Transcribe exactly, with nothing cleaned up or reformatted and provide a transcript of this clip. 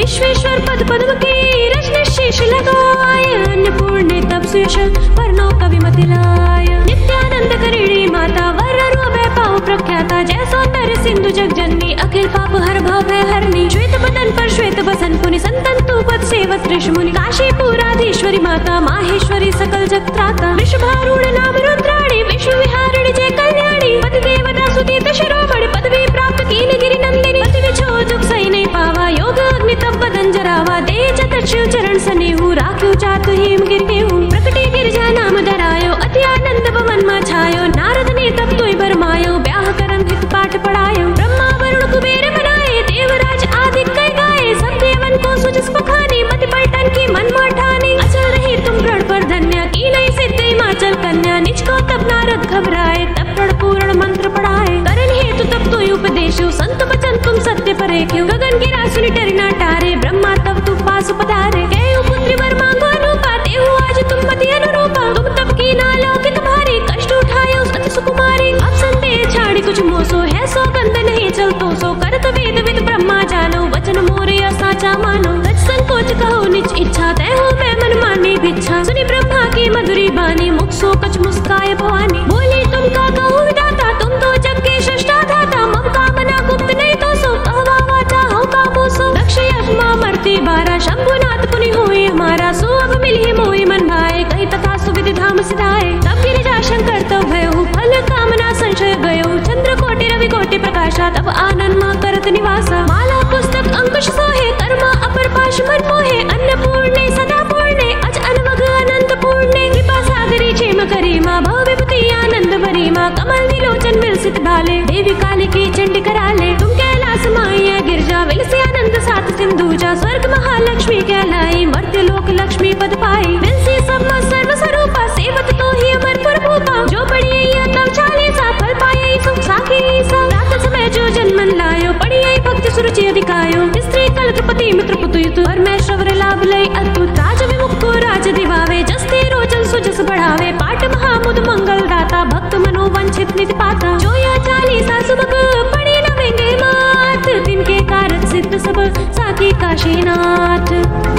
विश्वेश्वर पद पद्म की रचना शीश लगाय, अन्नपूर्णे तब सुयश वर्णो कविमति लाय। नित्यानंद करिणी माता वर रूपे पाव प्रख्याता, जय सौंदर्य सिंधु जग जननी अखिल पाप हर भव भय हरणी। श्वेत बदन पर श्वेत बसन पुनि संतन तू पद सेवत ऋषि मुनि, काशीपुराधीश्वरी माता माहेश्वरी सकल जग त्राता। वृषभारूढ़ नाम रुद्राणी विश्व विहारिणी जय कल्याणी, पति देवता सुतीत शिरोमणि पदवी प्राप्त कील गिरि नंदिनी। पति विछो दुख सही नहीं पावा, योग अग्नि तब बदन जरावा। दे जत शिव चरण सनेहु, राख्यो चातु हिम गिर केहू। प्रकटी गिरजा नाम धरायो, अति आनंद भवन मा छायो। नारद ने तब तुई बरमायो, ब्याह करम हित पाठ पढ़ायो। ब्रह्मा वरुण कुबेर मनाए, देवराज आदि कई गाए। सब देवन को सुजस बखानी, मति पलटन की मन माठानी। अचल रही तुम प्रण पर धन्या, की नहीं सिद्ध हिमाचल कन्या। निज को तब नारद घबराए, तब प्रण पूर्ण मंत्र पढ़ाए। करन हेतु तब तुई उपदेशो, संत बचन तुम सत्य परेख्यो। गगन गिरा सुनि डरि न टारे, ब्रह्मा तब तुम पास पधारे। कहो पुत्री वर मांगो अनुपा, देहु आज तुम पति अनुरूपा। तुम तब की नालौकिक भारी, कष्ट उठायो अति सुकुमारी। अब संदेह छाड़ी कुछ मोसो, है सौगंध नहीं चलतो सो। करत वेद विद ब्रह्मा जानो, वचन मोर या साचा मानो। तज संकोच कहो निज इच्छा, तय हो मैं मन मानी भिक्षा। सुनी ब्रह्मा की मधुरी बानी, मुख सो कछ मुस्काए भवानी। बोली तुम का कहूँ विधाता, तुम तो जग के सृष्टा धाता। मम कामना गुप्त नहीं तो सो, कहवा वाचा हूँ का बोसो। दक्ष यज्ञ मरती बारा, शंभुनाथ पुनि होए हमारा। सो अब मिली मोहि मन भाए, कही तथा सुविधि धाम सिधाए। तब गिरिजा शंकर तब भयउ, फल कामना संशय गयो। चंद्र कोटि रवि कोटि प्रकाशा, तब आनंद मां करत निवासा। माला पुस्तक अंकुश सोहे, कर्मा अपर पाश मन मोहे। अन्नपूर्णे सदा पूर्णे, अज अनवग अनंत पूर्णे। कृपा सागरी क्षेम करी माँ, भव विभूति आनंद भरी माँ। कमल विलोचन विलसित भाले, देवी काली की चंडी कराले। तुम कैलास माया गिरजा, विलसे आनंद सात सिंधुजा। स्वर्ग महालक्ष्मी कहलाई, मर्त्य लोक लक्ष्मी पद पाई। विलसे सब सर्व स्वरूपा, सेवत तो ही अमर प्रभुपा। जो पढ़िए तब चालीसा, फल पाए सुख साखी सा। रात समय जो जन्मन लायो, पढ़िए भक्ति सुरुचि अधिकायो। स्त्री कलत्रपति मित्र पुतुयुत, और मैं श्रवण लाभ लय अद्भुत। राज विमुख को राज दिवावे, जस्ते रोचन सुजस बढ़ावे। पाठ महामुद मंगल दाता, भक्त मनोवंचित निधि पाता। जो या चालीसा सुबक पढ़ी नवेंगे मात, तिनके कारज सिद्ध सब साखी काशीनाथ।